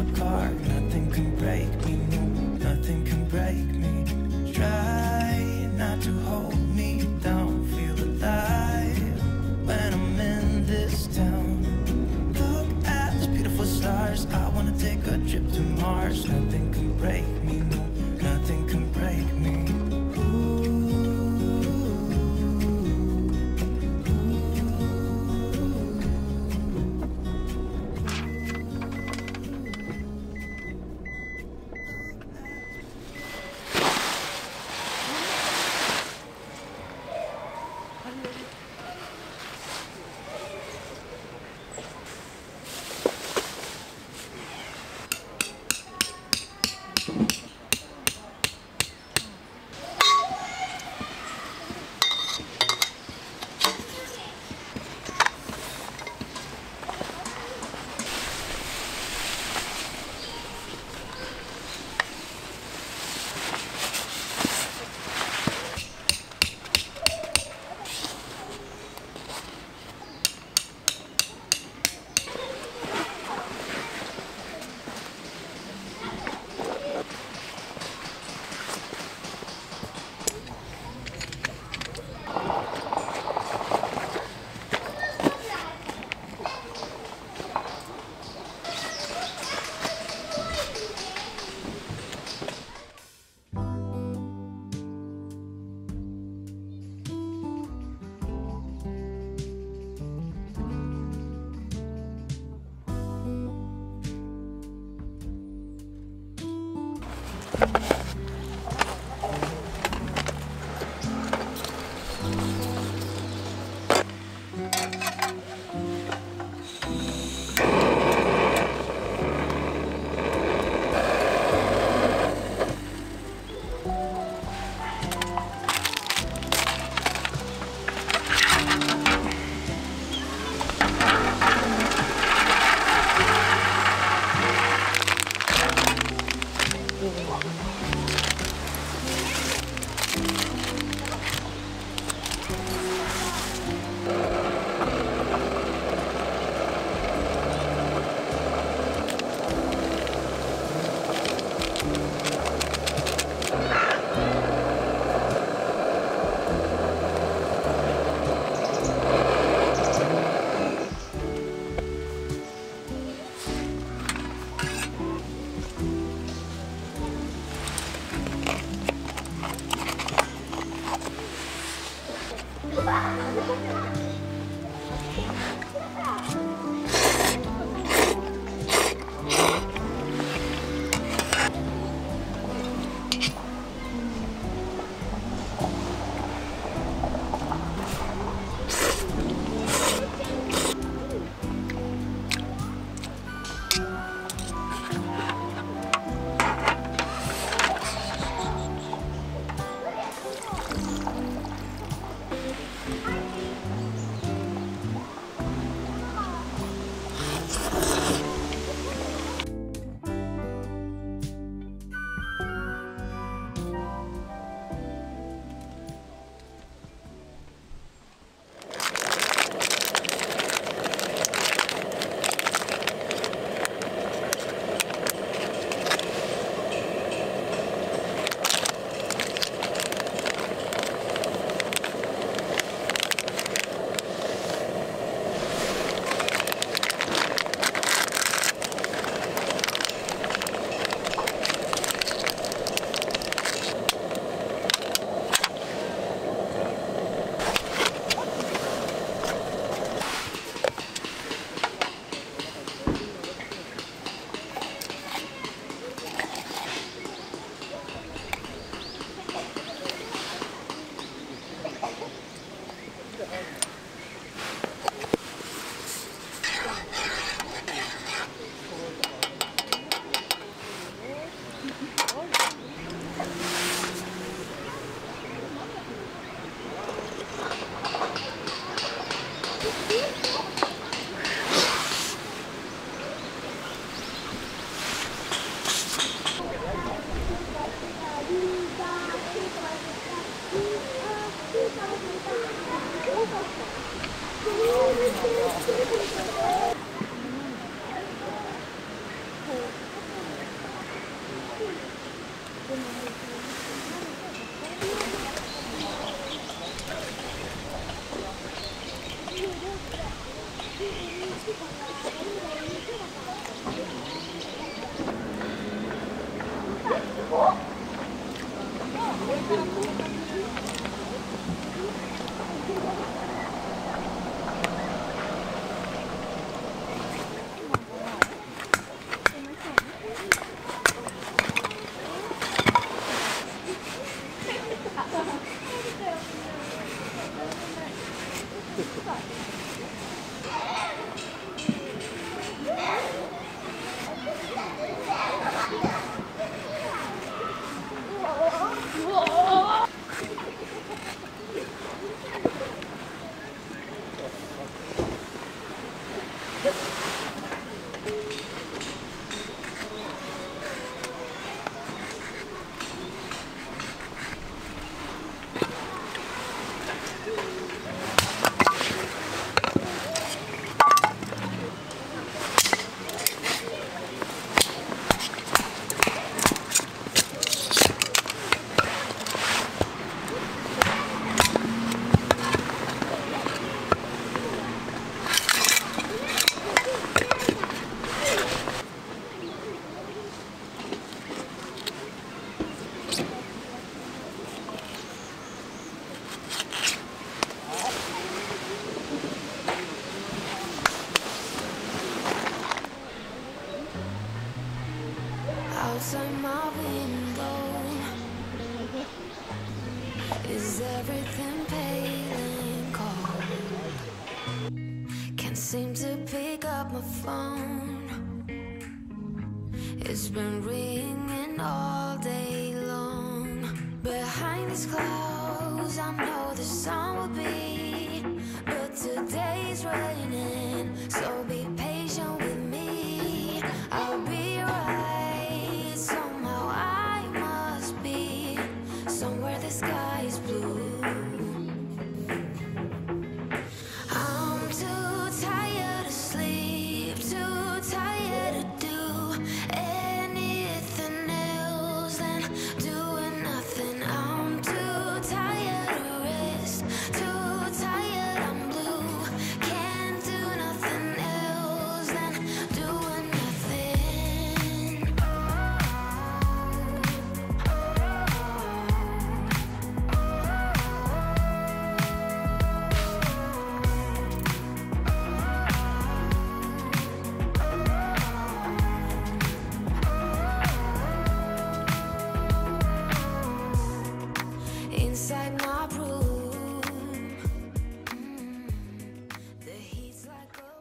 special car. Nothing can break me, no, nothing can break me. Try not to hold me down. Feel alive when I'm in this town. Look at these beautiful stars. I wanna take a trip to Mars. Nothing can break me, no, nothing can break me. Outside my window, is everything pale and cold? Can't seem to pick up my phone. It's been ringing all day long. Behind these clouds, I know the sun will be, but today's raining, so be patient with me. I'll be right. Somehow I must be somewhere the sky is blue. I'm too tired to sleep, too tired to do anything else than doing nothing. I'm too tired to rest, too tired, I'm blue. Can't do nothing else than doing nothing. Inside my room, the heat's like a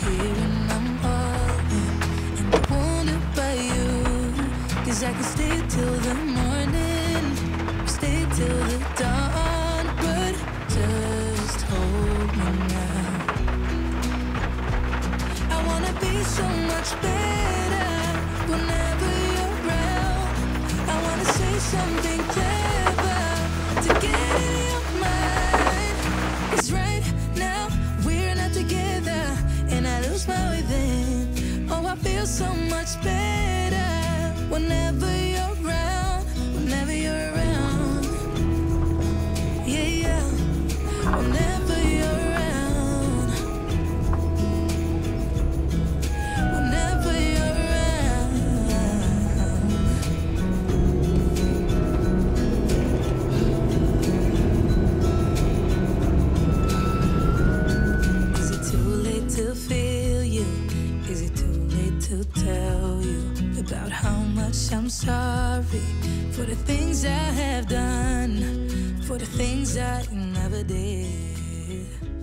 here and I'm all in, and I wonder by you, 'cause I can stay till the morning, stay till the dawn, but just hold me now. I wanna be so much better whenever you're around. I wanna say something clever to get in your mind, 'cause right now we're not together, and I lose my way then. Oh, I feel so much better whenever you're around, whenever you're around. Yeah, yeah, whenever you're around, whenever you're around. Is it too late to feel you? Is it too late to tell you about how much I'm sorry for the things I have done, for the things I never did?